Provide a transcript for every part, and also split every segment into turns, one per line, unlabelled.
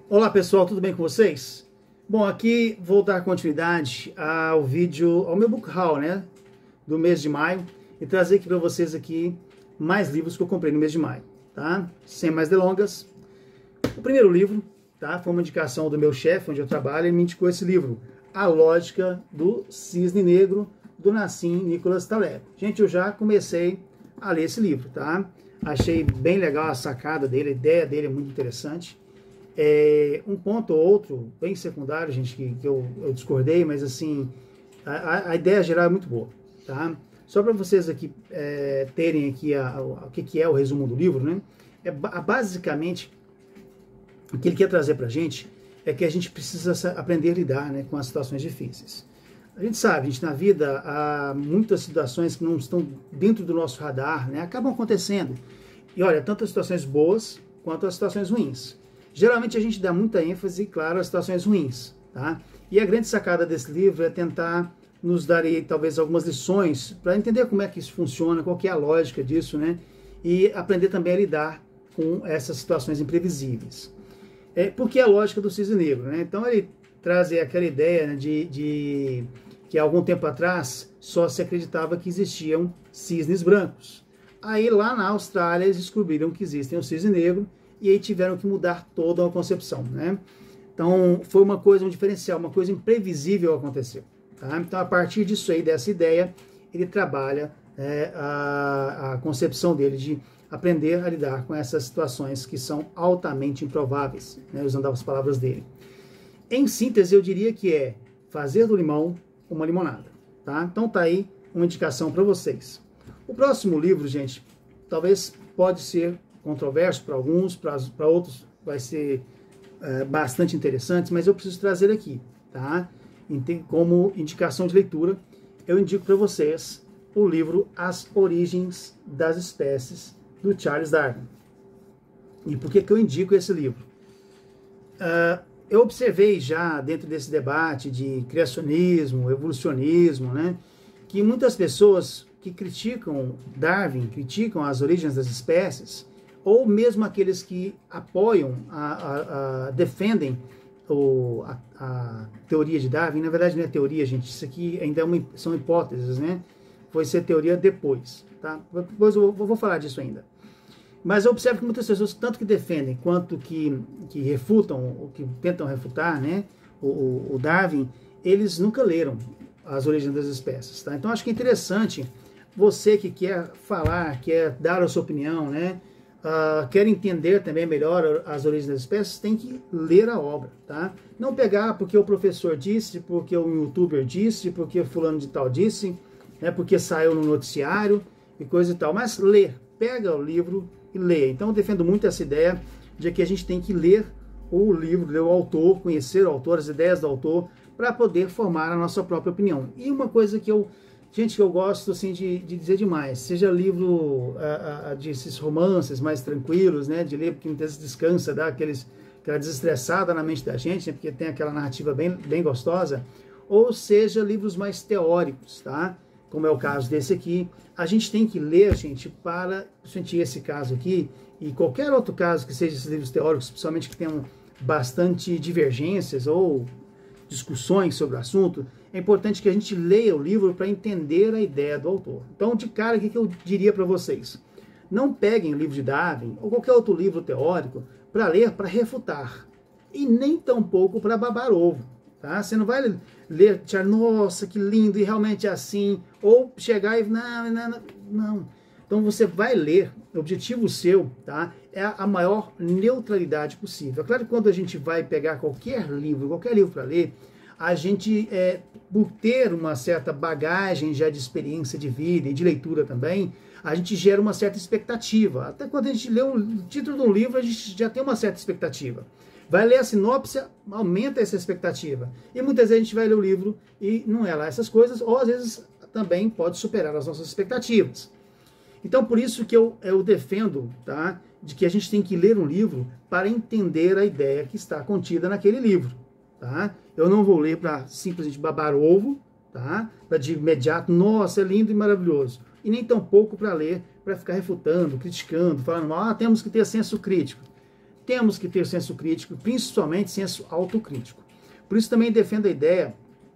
Olá pessoal, tudo bem com vocês? Bom, aqui vou dar continuidade ao vídeo, ao meu book haul, né, do mês de maio, e trazer aqui para vocês aqui mais livros que eu comprei no mês de maio, tá? Sem mais delongas, o primeiro livro, tá, foi uma indicação do meu chefe, onde eu trabalho, ele me indicou esse livro, A Lógica do Cisne Negro, do Nassim Nicholas Taleb. Gente, eu já comecei a ler esse livro, tá? Achei bem legal a sacada dele, a ideia dele é muito interessante. Um ponto ou outro, bem secundário, gente, que eu discordei, mas assim, a ideia geral é muito boa, tá? Só para vocês aqui terem aqui o que é o resumo do livro, né? Basicamente, o que ele quer trazer para a gente é que a gente precisa aprender a lidar, né, com as situações difíceis. A gente sabe, na vida há muitas situações que não estão dentro do nosso radar, né, acabam acontecendo. E olha, tanto as situações boas quanto as situações ruins. Geralmente a gente dá muita ênfase, claro, às situações ruins, tá? E a grande sacada desse livro é tentar nos dar aí, talvez, algumas lições para entender como é que isso funciona, qual que é a lógica disso, né? E aprender também a lidar com essas situações imprevisíveis. Porque é a lógica do cisne negro, né? Então ele traz aí aquela ideia, né, de que há algum tempo atrás só se acreditava que existiam cisnes brancos. Aí lá na Austrália eles descobriram que existem o cisne negro, e aí tiveram que mudar toda a concepção, né? Então, foi uma coisa, um diferencial, uma coisa imprevisível aconteceu, tá? Então, a partir disso aí, dessa ideia, ele trabalha a concepção dele de aprender a lidar com essas situações que são altamente improváveis, né? Usando as palavras dele. Em síntese, eu diria que é fazer do limão uma limonada, tá? Então, tá aí uma indicação para vocês. O próximo livro, gente, talvez pode ser controverso para alguns, para outros vai ser bastante interessante, mas eu preciso trazer aqui, tá? Como indicação de leitura, eu indico para vocês o livro As Origens das Espécies, do Charles Darwin. E por que eu indico esse livro? Eu observei já dentro desse debate de criacionismo, evolucionismo, né, que muitas pessoas que criticam Darwin, criticam as origens das espécies, ou mesmo aqueles que apoiam, defendem a teoria de Darwin. Na verdade não é teoria, gente, isso aqui ainda são hipóteses, né? Foi ser teoria depois, tá? Depois eu vou falar disso ainda. Mas eu observo que muitas pessoas, tanto que defendem, quanto que refutam, ou que tentam refutar, né, o Darwin, eles nunca leram As Origens das Espécies, tá? Então acho que é interessante, você que quer falar, quer dar a sua opinião, né, quer entender também melhor as origens das espécies, tem que ler a obra, tá? Não pegar porque o professor disse, porque o youtuber disse, porque fulano de tal disse, né, porque saiu no noticiário e coisa e tal, mas ler, pega o livro e lê. Então eu defendo muito essa ideia de que a gente tem que ler o livro, ler o autor, conhecer o autor, as ideias do autor, para poder formar a nossa própria opinião. E uma coisa que eu gosto assim, de dizer demais, seja livro desses romances mais tranquilos, né, de ler, porque muitas vezes descansa, dá aquela desestressada na mente da gente, né, porque tem aquela narrativa bem gostosa, ou seja, livros mais teóricos, tá? Como é o caso desse aqui. A gente tem que ler, gente, para sentir esse caso aqui, e qualquer outro caso que seja esses livros teóricos, principalmente que tenham bastante divergências ou discussões sobre o assunto, é importante que a gente leia o livro para entender a ideia do autor. Então, de cara, o que eu diria para vocês? Não peguem o livro de Darwin ou qualquer outro livro teórico para ler, para refutar. E nem tampouco para babar ovo. Tá? Você não vai ler, nossa, que lindo, e realmente é assim. Ou chegar e... Não. Então, você vai ler, o objetivo seu, tá, é a maior neutralidade possível. É claro que quando a gente vai pegar qualquer livro para ler, a gente, por ter uma certa bagagem já de experiência de vida e de leitura também, a gente gera uma certa expectativa. Até quando a gente lê o título de um livro, a gente já tem uma certa expectativa. Vai ler a sinopse, aumenta essa expectativa. E muitas vezes a gente vai ler o livro e não é lá essas coisas, ou às vezes também pode superar as nossas expectativas. Então, por isso que eu defendo, tá, de que a gente tem que ler um livro para entender a ideia que está contida naquele livro. Tá? Eu não vou ler para simplesmente babar ovo, tá? Para de imediato, nossa, é lindo e maravilhoso. E nem tampouco para ler, para ficar refutando, criticando, falando, temos que ter senso crítico. temos que ter senso crítico, principalmente senso autocrítico. Por isso também defendo a ideia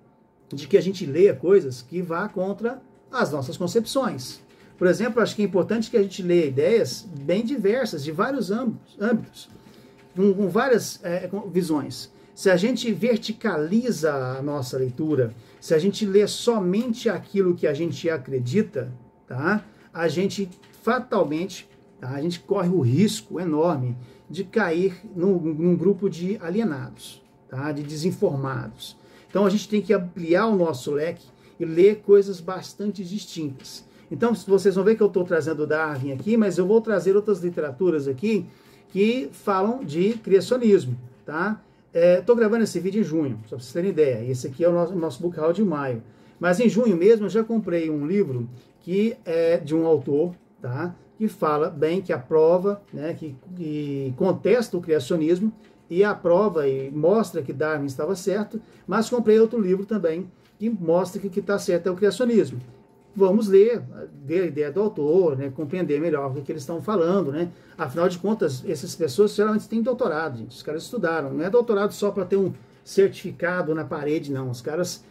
de que a gente leia coisas que vá contra as nossas concepções. Por exemplo, acho que é importante que a gente leia ideias bem diversas, de vários âmbitos, com várias visões. Se a gente verticaliza a nossa leitura, se a gente lê somente aquilo que a gente acredita, tá? A gente fatalmente, tá? A gente corre o risco enorme de cair num grupo de alienados, tá? De desinformados. Então a gente tem que ampliar o nosso leque e ler coisas bastante distintas. Então vocês vão ver que eu estou trazendo Darwin aqui, mas eu vou trazer outras literaturas aqui que falam de criacionismo, tá? Estou gravando esse vídeo em junho, só para vocês terem ideia. Esse aqui é o nosso book haul de maio. Mas em junho mesmo eu já comprei um livro que é de um autor, tá? Que fala bem, que aprova, né? Que contesta o criacionismo e aprova e mostra que Darwin estava certo. Mas comprei outro livro também que mostra que o que está certo é o criacionismo. Vamos ler a ideia do autor, né, compreender melhor o que eles estão falando, né? Afinal de contas, essas pessoas geralmente têm doutorado, gente. Os caras estudaram. Não é doutorado só para ter um certificado na parede, não. Os caras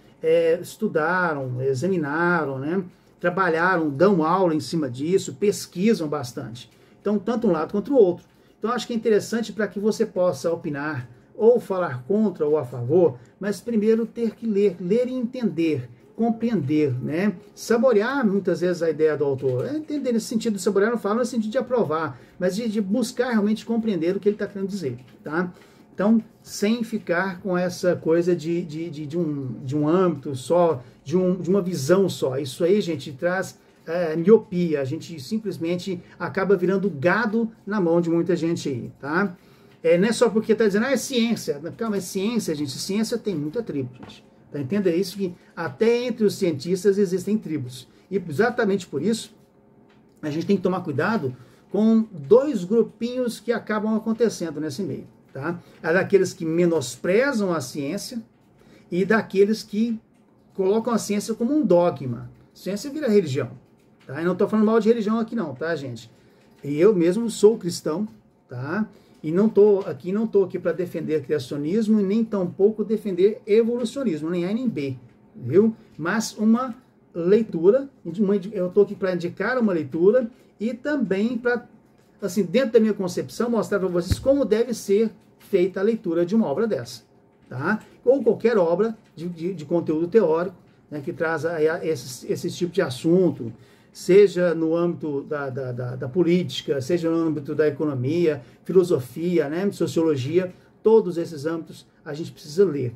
estudaram, examinaram, né? Trabalharam, dão aula em cima disso, pesquisam bastante. Então, tanto um lado quanto o outro. Então, acho que é interessante para que você possa opinar ou falar contra ou a favor, mas primeiro ter que ler e entender, compreender, né? Saborear muitas vezes a ideia do autor. Entender nesse sentido de saborear, não falo no sentido de aprovar, mas de buscar realmente compreender o que ele está querendo dizer, tá? Então, sem ficar com essa coisa de um âmbito só, de uma visão só. Isso aí, gente, traz miopia. A gente simplesmente acaba virando gado na mão de muita gente aí, tá? Não é só porque está dizendo, é ciência. Calma, é ciência, gente. Ciência tem muita tribo, gente. Tá, entenda isso, que até entre os cientistas existem tribos. E exatamente por isso, a gente tem que tomar cuidado com dois grupinhos que acabam acontecendo nesse meio. Tá? É daqueles que menosprezam a ciência e daqueles que colocam a ciência como um dogma. Ciência vira religião. Tá? E não estou falando mal de religião aqui não, tá, gente? E eu mesmo sou cristão, tá? E não estou aqui para defender criacionismo e nem tampouco defender evolucionismo, nem A nem B, viu? Mas uma leitura, eu estou aqui para indicar uma leitura e também para, assim, dentro da minha concepção, mostrar para vocês como deve ser feita a leitura de uma obra dessa, tá? Ou qualquer obra de conteúdo teórico, né, que traz esse tipo de assunto, seja no âmbito da política, seja no âmbito da economia, filosofia, né, sociologia, todos esses âmbitos a gente precisa ler,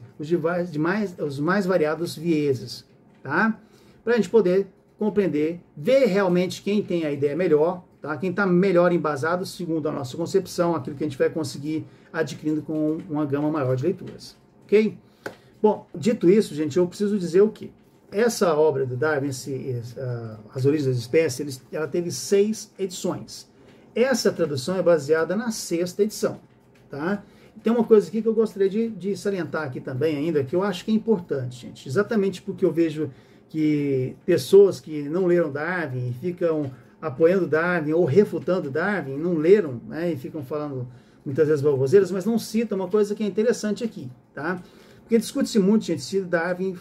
os mais variados vieses, tá? Para a gente poder compreender, ver realmente quem tem a ideia melhor, tá? Quem está melhor embasado, segundo a nossa concepção, aquilo que a gente vai conseguir adquirindo com uma gama maior de leituras, ok? Bom, dito isso, gente, eu preciso dizer o quê? Essa obra do Darwin, As Origens das Espécies, ela teve 6 edições. Essa tradução é baseada na 6ª edição, tá? Tem uma coisa aqui que eu gostaria de salientar aqui também ainda, que eu acho que é importante, gente. Exatamente porque eu vejo que pessoas que não leram Darwin e ficam apoiando Darwin ou refutando Darwin, não leram, né, e ficam falando muitas vezes baboseiras, mas não citam uma coisa que é interessante aqui, tá? Porque discute-se muito, gente, se Darwin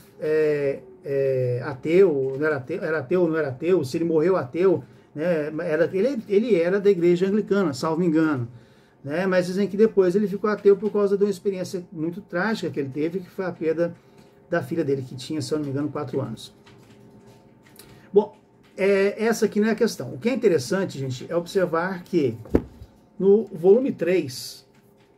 ateu, não era ateu ou não era ateu, se ele morreu ateu, né? Ele era da igreja anglicana, salvo engano, né? Mas dizem que depois ele ficou ateu por causa de uma experiência muito trágica que ele teve, que foi a perda da filha dele, que tinha, se eu não me engano, 4 anos. Bom, essa aqui não é a questão. O que é interessante, gente, é observar que no volume 3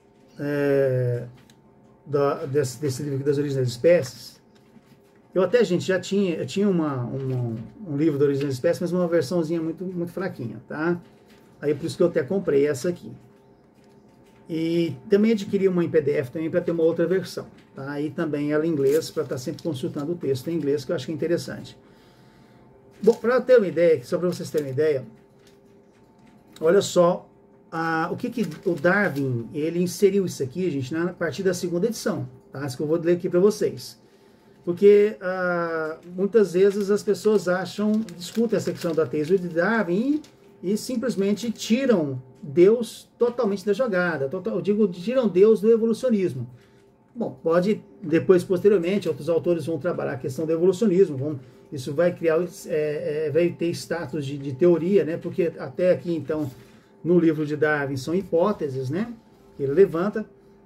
desse livro aqui das Origens das Espécies, eu até, gente, eu tinha um livro da Origem das Espécies, mas uma versãozinha muito, muito fraquinha, tá? Aí por isso que eu até comprei essa aqui. E também adquiri uma em PDF também para ter uma outra versão, tá? E também ela em inglês, para estar sempre consultando o texto em inglês, que eu acho que é interessante. Bom, para ter uma ideia, só para vocês terem uma ideia, olha só o que o Darwin, ele inseriu isso aqui, gente, a partir da 2ª edição, tá? Isso que eu vou ler aqui para vocês. Porque muitas vezes as pessoas discutem essa questão do ateísmo de Darwin e simplesmente tiram Deus totalmente da jogada. Eu digo, tiram Deus do evolucionismo. Bom, pode, depois, posteriormente, outros autores vão trabalhar a questão do evolucionismo, isso vai criar, vai ter status de teoria, né? Porque até aqui, então, no livro de Darwin, são hipóteses, né? Que ele levanta,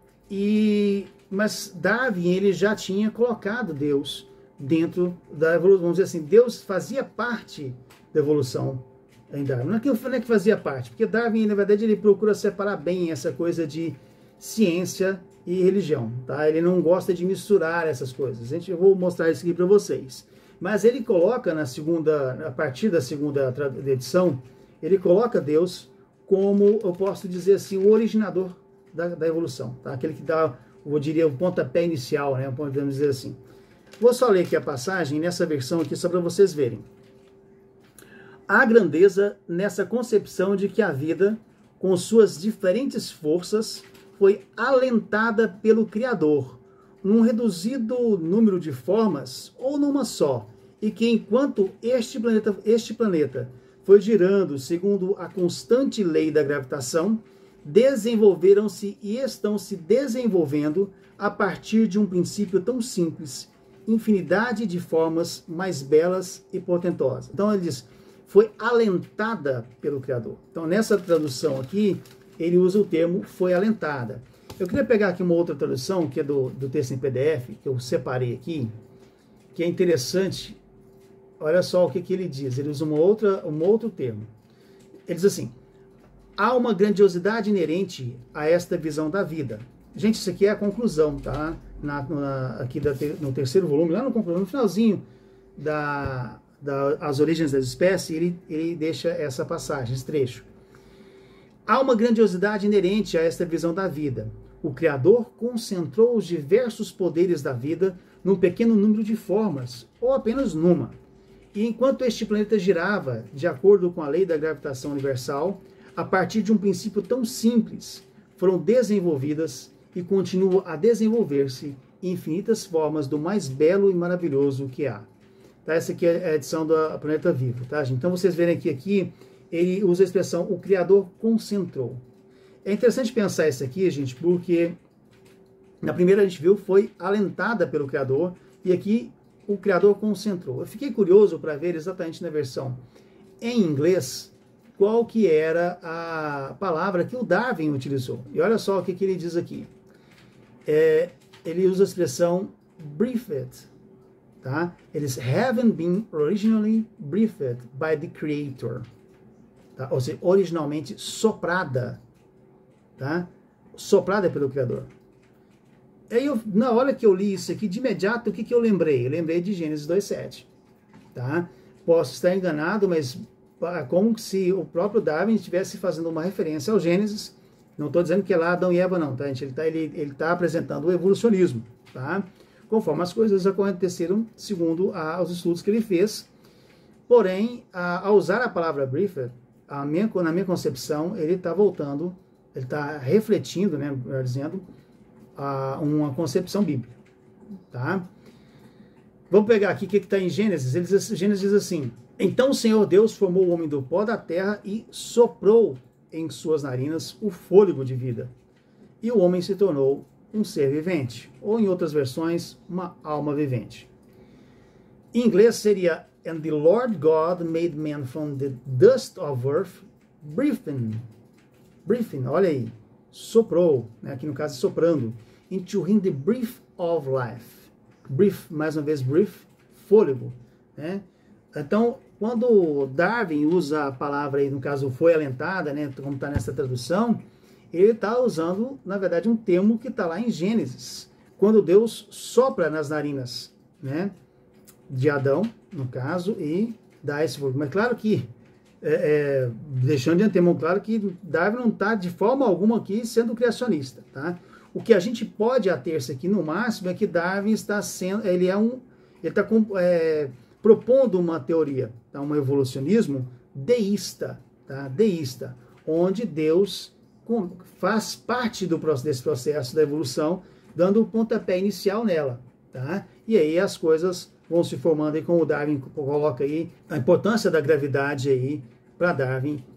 mas Darwin, ele já tinha colocado Deus dentro da evolução, vamos dizer assim, Deus fazia parte da evolução em Darwin. Não é que fazia parte, porque Darwin, na verdade, ele procura separar bem essa coisa de ciência e religião, tá? Ele não gosta de misturar essas coisas. Eu vou mostrar isso aqui para vocês. Mas ele coloca a partir da segunda edição, ele coloca Deus como, eu posso dizer assim, o originador da evolução, tá? Aquele que dá, eu diria, o pontapé inicial, né? Podemos dizer assim. Vou só ler aqui a passagem nessa versão aqui, só para vocês verem. Há grandeza nessa concepção de que a vida, com suas diferentes forças, foi alentada pelo Criador, num reduzido número de formas ou numa só, e que enquanto este planeta foi girando segundo a constante lei da gravitação, desenvolveram-se e estão se desenvolvendo a partir de um princípio tão simples, infinidade de formas mais belas e portentosas. Então ele diz, foi alentada pelo Criador. Então nessa tradução aqui, ele usa o termo foi alentada. Eu queria pegar aqui uma outra tradução, que é do texto em PDF, que eu separei aqui, que é interessante. Olha só o que ele diz. Ele usa um outro termo. Ele diz assim, há uma grandiosidade inerente a esta visão da vida. Gente, isso aqui é a conclusão, tá? Aqui no terceiro volume, lá no finalzinho As Origens das Espécies, ele deixa essa passagem, esse trecho. Há uma grandiosidade inerente a esta visão da vida. O Criador concentrou os diversos poderes da vida num pequeno número de formas, ou apenas numa. E enquanto este planeta girava, de acordo com a lei da gravitação universal, a partir de um princípio tão simples, foram desenvolvidas e continuam a desenvolver-se infinitas formas do mais belo e maravilhoso que há. Tá? Essa aqui é a edição do Planeta Vivo. Tá, gente? Então vocês verem aqui ele usa a expressão o Criador concentrou. É interessante pensar isso aqui, gente, porque na primeira a gente viu foi alentada pelo Criador e aqui o Criador concentrou. Eu fiquei curioso para ver exatamente na versão em inglês qual que era a palavra que o Darwin utilizou. E olha só o que ele diz aqui. Ele usa a expressão breathed. Tá? Eles haven't been originally breathed by the Creator. Tá? Ou seja, originalmente soprada. Tá? Soprada pelo Criador. Aí na hora que eu li isso aqui, de imediato, o que eu lembrei? Eu lembrei de Gênesis 2:7. Tá? Posso estar enganado, mas como se o próprio Darwin estivesse fazendo uma referência ao Gênesis. Não estou dizendo que é lá Adão e Eva, não. Tá? Ele tá apresentando o evolucionismo. Tá? Conforme as coisas aconteceram segundo os estudos que ele fez. Porém, ao usar a palavra breathed, na minha concepção, ele está voltando, ele está refletindo, né, melhor dizendo, uma concepção bíblica. Tá? Vamos pegar aqui o que está em Gênesis. Gênesis diz assim, então o Senhor Deus formou o homem do pó da terra e soprou em suas narinas o fôlego de vida. E o homem se tornou um ser vivente, ou em outras versões, uma alma vivente. Em inglês seria, and the Lord God made man from the dust of earth, breathing, olha aí, soprou, né, aqui no caso soprando, into him the breath of life. Breath, mais uma vez, breath, fôlego. Né? Então, quando Darwin usa a palavra aí, no caso, foi alentada, né, como está nessa tradução, ele está usando, na verdade, um termo que está lá em Gênesis, quando Deus sopra nas narinas, né, de Adão, no caso, e dá esse fogo. Mas claro que, deixando de antemão claro que Darwin não está de forma alguma aqui sendo criacionista. Tá? O que a gente pode ater-se aqui no máximo é que Darwin está sendo, ele está propondo uma teoria, tá? Um evolucionismo deísta, tá? Deísta, onde Deus faz parte desse processo da evolução, dando o pontapé inicial nela, tá? E aí as coisas vão se formando, e como o Darwin coloca aí, a importância da gravidade aí para Darwin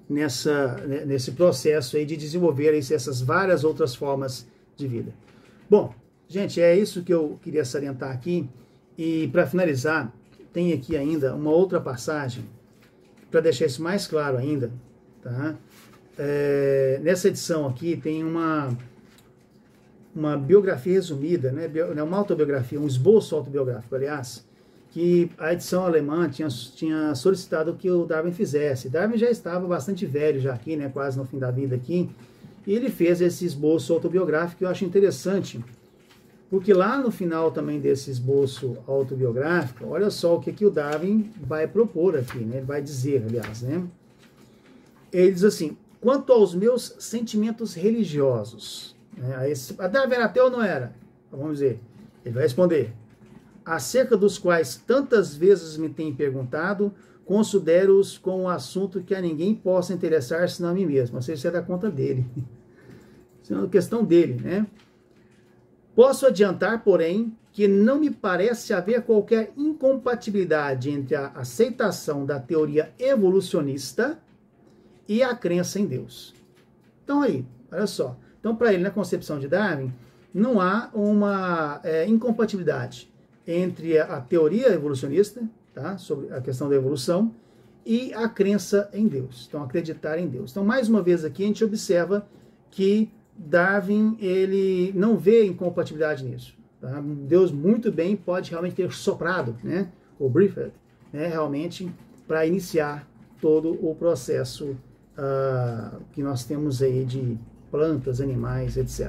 nesse processo aí de desenvolver essas várias outras formas de vida. Bom, gente, é isso que eu queria salientar aqui. E para finalizar, tem aqui ainda uma outra passagem, para deixar isso mais claro ainda, tá? Nessa edição aqui tem uma biografia resumida, né? Uma autobiografia, um esboço autobiográfico, aliás, que a edição alemã tinha solicitado que o Darwin fizesse. Darwin já estava bastante velho já aqui, né? Quase no fim da vida aqui, e ele fez esse esboço autobiográfico que eu acho interessante, porque lá no final também desse esboço autobiográfico, olha só o que o Darwin vai propor aqui, né? Ele vai dizer, aliás, né? Ele diz assim: quanto aos meus sentimentos religiosos, né? A Darwin era ateu ou não era? Vamos dizer, ele vai responder: acerca dos quais tantas vezes me tem perguntado, considero-os como um assunto que a ninguém possa interessar senão a mim mesmo. Ou seja, isso é da conta dele. Isso é uma questão dele, né? Posso adiantar, porém, que não me parece haver qualquer incompatibilidade entre a aceitação da teoria evolucionista e a crença em Deus. Então aí, olha só. Então, para ele, na concepção de Darwin, não há uma incompatibilidade entre a teoria evolucionista, tá, sobre a questão da evolução, e a crença em Deus. Então, acreditar em Deus. Então, mais uma vez aqui, a gente observa que Darwin, ele não vê incompatibilidade nisso. Tá? Deus muito bem pode realmente ter soprado, né, ou breathed, né, realmente, para iniciar todo o processo que nós temos aí de plantas, animais, etc.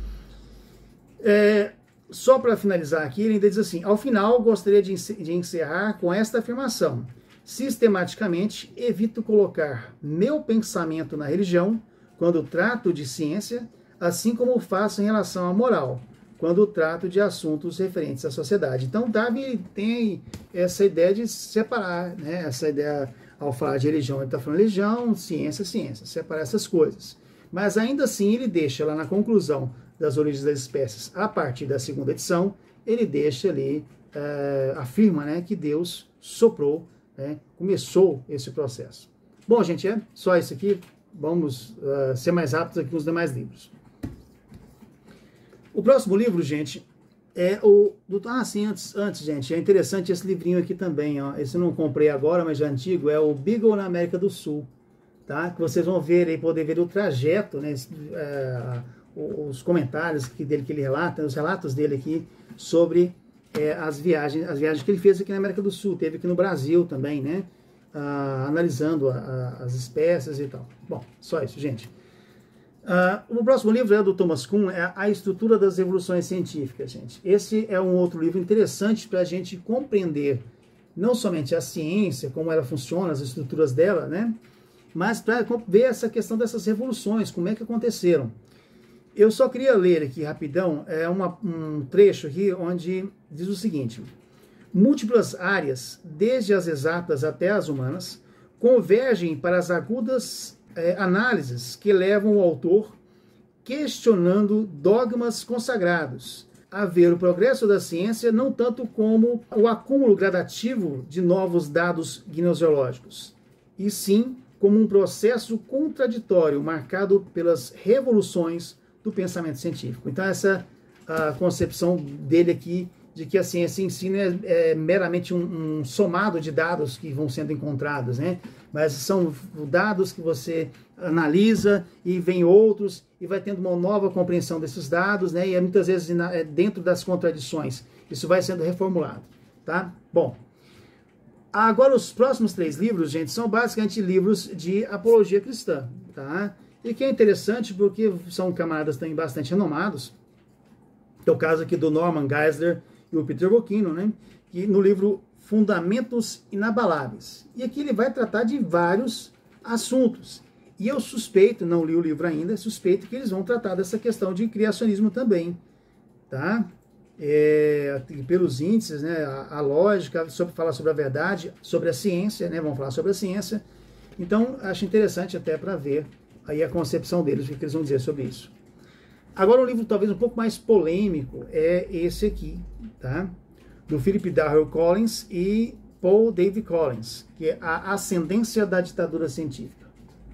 Só para finalizar aqui, ele ainda diz assim: ao final, gostaria de encerrar com esta afirmação: sistematicamente evito colocar meu pensamento na religião quando trato de ciência, assim como faço em relação à moral, quando trato de assuntos referentes à sociedade. Então, Darwin tem essa ideia de separar, né? Essa ideia, ao falar de religião, ele está falando religião, ciência, ciência, separar essas coisas. Mas ainda assim, ele deixa lá na conclusão das origens das espécies, a partir da segunda edição, ele deixa ali, afirma, né, que Deus soprou, né, começou esse processo. Bom, gente, é só isso aqui. Vamos ser mais rápidos aqui com os demais livros. O próximo livro, gente, é o... sim, antes, gente, é interessante esse livrinho aqui também, ó. Esse eu não comprei agora, mas já é antigo, é o Beagle na América do Sul, tá? Que vocês vão ver aí, poder ver o trajeto, né, os comentários que ele relata, os relatos dele aqui sobre as viagens que ele fez aqui na América do Sul, teve aqui no Brasil também, né? Analisando as espécies e tal. Bom, só isso, gente. O próximo livro é do Thomas Kuhn, é A Estrutura das Evoluções Científicas, gente. Esse é um outro livro interessante para a gente compreender não somente a ciência, como ela funciona, as estruturas dela, né? Mas para ver essa questão dessas revoluções, como é que aconteceram. Eu só queria ler aqui rapidão um trecho aqui onde diz o seguinte: múltiplas áreas, desde as exatas até as humanas, convergem para as agudas análises que levam o autor, questionando dogmas consagrados, a ver o progresso da ciência não tanto como o acúmulo gradativo de novos dados gnoseológicos, e sim como um processo contraditório marcado pelas revoluções do pensamento científico. Então, essa a concepção dele aqui de que a ciência em si é meramente um somado de dados que vão sendo encontrados, né? Mas são dados que você analisa e vem outros e vai tendo uma nova compreensão desses dados, né? E muitas vezes dentro das contradições. Isso vai sendo reformulado, tá? Bom, agora os próximos 3 livros, gente, são basicamente livros de apologia cristã, tá? E que é interessante porque são camaradas também bastante renomados. É o caso aqui do Norman Geisler e o Peter Bocchino, né? Que no livro Fundamentos Inabaláveis. E aqui ele vai tratar de vários assuntos. E eu suspeito, não li o livro ainda, suspeito que eles vão tratar dessa questão de criacionismo também, tá? Pelos índices, né? A lógica, falar sobre a verdade, sobre a ciência, né? Vão falar sobre a ciência. Então, acho interessante até para ver aí a concepção deles, o que eles vão dizer sobre isso. Agora, um livro talvez um pouco mais polêmico é esse aqui, tá? Do Philip Darrell Collins e Paul David Collins, que é A Ascendência da Ditadura Científica.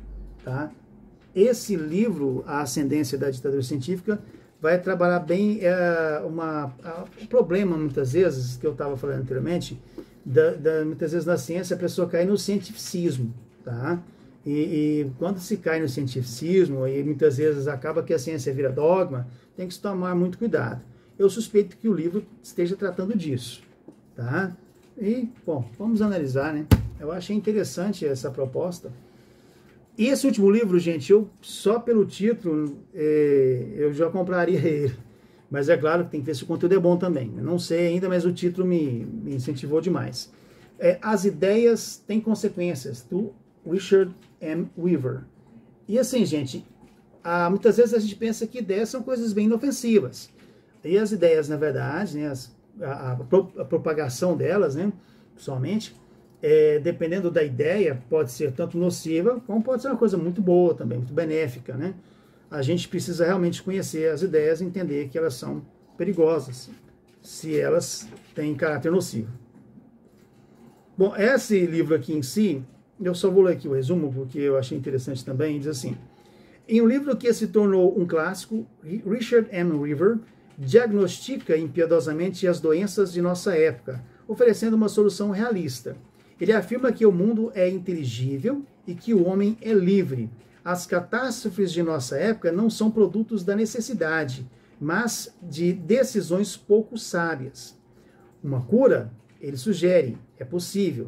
tá? Esse livro, A Ascendência da Ditadura Científica, vai trabalhar bem o problema, muitas vezes, que eu estava falando anteriormente, muitas vezes na ciência a pessoa cai no cientificismo, tá? E quando se cai no cientificismo, e muitas vezes acaba que a ciência vira dogma, tem que se tomar muito cuidado. Eu suspeito que o livro esteja tratando disso, tá? E, bom, vamos analisar, né? Eu achei interessante essa proposta. E esse último livro, gente, só pelo título, eu já compraria ele. Mas é claro que tem que ver se o conteúdo é bom também. Eu não sei ainda, mas o título me incentivou demais. As Ideias Têm Consequências, do Richard M. Weaver. E assim, gente, muitas vezes a gente pensa que ideias são coisas bem inofensivas. E as ideias, na verdade, né, a propagação delas, né, somente, dependendo da ideia, pode ser tanto nociva, como pode ser uma coisa muito boa também, muito benéfica, né? A gente precisa realmente conhecer as ideias e entender que elas são perigosas, se elas têm caráter nocivo. Bom, esse livro aqui em si, eu só vou ler aqui o resumo, porque eu achei interessante também, diz assim: em um livro que se tornou um clássico, Richard M. Weaver diagnostica impiedosamente as doenças de nossa época, oferecendo uma solução realista. Ele afirma que o mundo é inteligível e que o homem é livre. As catástrofes de nossa época não são produtos da necessidade, mas de decisões pouco sábias. Uma cura, ele sugere, é possível.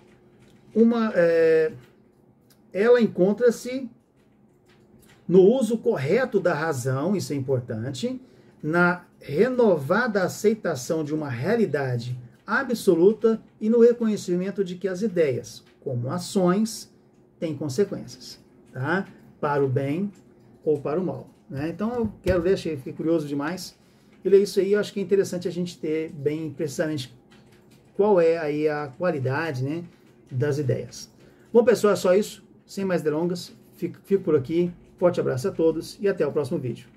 Ela encontra-se no uso correto da razão, isso é importante, na renovada aceitação de uma realidade absoluta e no reconhecimento de que as ideias, como ações, têm consequências, tá? Para o bem ou para o mal, né? Então eu quero ler, fiquei curioso demais. E ler isso aí, eu acho que é interessante a gente ter bem precisamente qual é aí a qualidade, né, das ideias. Bom, pessoal, é só isso. Sem mais delongas, fico por aqui. Forte abraço a todos e até o próximo vídeo.